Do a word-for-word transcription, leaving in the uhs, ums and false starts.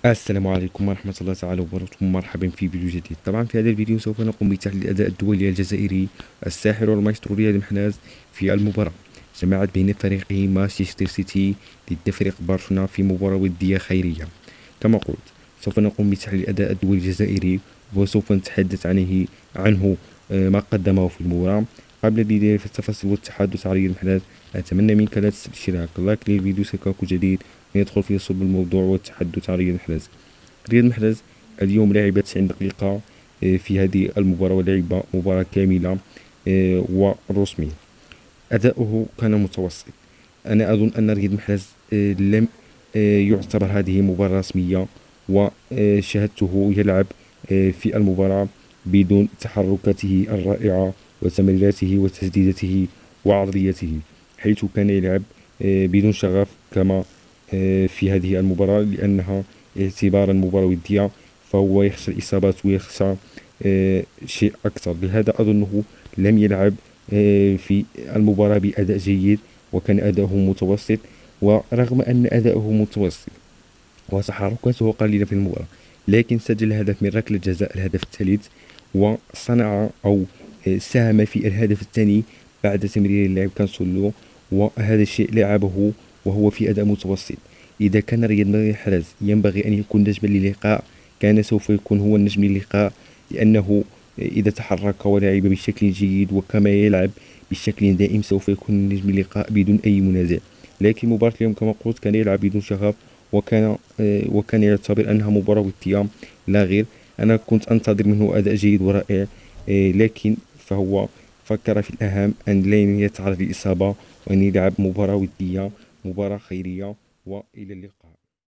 السلام عليكم ورحمة الله تعالى وبركاته. مرحبا في فيديو جديد. طبعا في هذا الفيديو سوف نقوم بتحليل الأداء الدولي الجزائري الساحر والمايسترو رياض محراز في المباراة جمعت بين فريقه مانشستر سيتي ضد فريق برشلونة في مباراة ودية خيرية. كما قلت سوف نقوم بتحليل الأداء الدولي الجزائري وسوف نتحدث عنه عنه آه، ما قدمه في المباراة. قبل البداية في التفاصيل والتحدث عن رياض محراز أتمنى منك لا تنسى الاشتراك لايك للفيديو سيكون جديد ويدخل في صلب الموضوع والتحدث عن رياض محراز. رياض محرز اليوم لعب تسعين دقيقة آه، في هذه المباراة ولعب مباراة كاملة آه، ورسمية. أداؤه كان متوسط. أنا أظن أن رياض محرز آه، لم آه، يعتبر هذه مباراة رسمية، وشاهدته يلعب آه، في المباراة بدون تحركاته الرائعة وتمريراته وتسديداته وعرضيته، حيث كان يلعب آه، بدون شغف كما آه، في هذه المباراة، لأنها اعتبارا مباراة ودية فهو يخشى الإصابات ويخشى آه، شيء أكثر. لهذا أظنه لم يلعب آه، في المباراة بأداء جيد، وكان أداؤه متوسط. ورغم أن أداؤه متوسط وتحركاته قليلة في المباراة، لكن سجل هدف من ركلة جزاء، الهدف الثالث، وصنع أو آه، ساهم في الهدف الثاني بعد تمرير اللاعب كانسولو، وهذا الشيء لعبه وهو في أداء متوسط. إذا كان رياض محرز ينبغي أن يكون نجما للقاء كان سوف يكون هو النجم للقاء، لأنه إذا تحرك ولعب بشكل جيد وكما يلعب بشكل دائم سوف يكون نجم اللقاء بدون أي منازع. لكن مباراة اليوم كما قلت كان يلعب بدون شغف، وكان آه، وكان يعتبر أنها مباراة ودية لا غير. أنا كنت أنتظر منه أداء جيد ورائع، آه، لكن فهو فكر في الأهم أن لا يتعرض للإصابة وأن يلعب مباراة ودية، مباراة خيرية. وإلى اللقاء.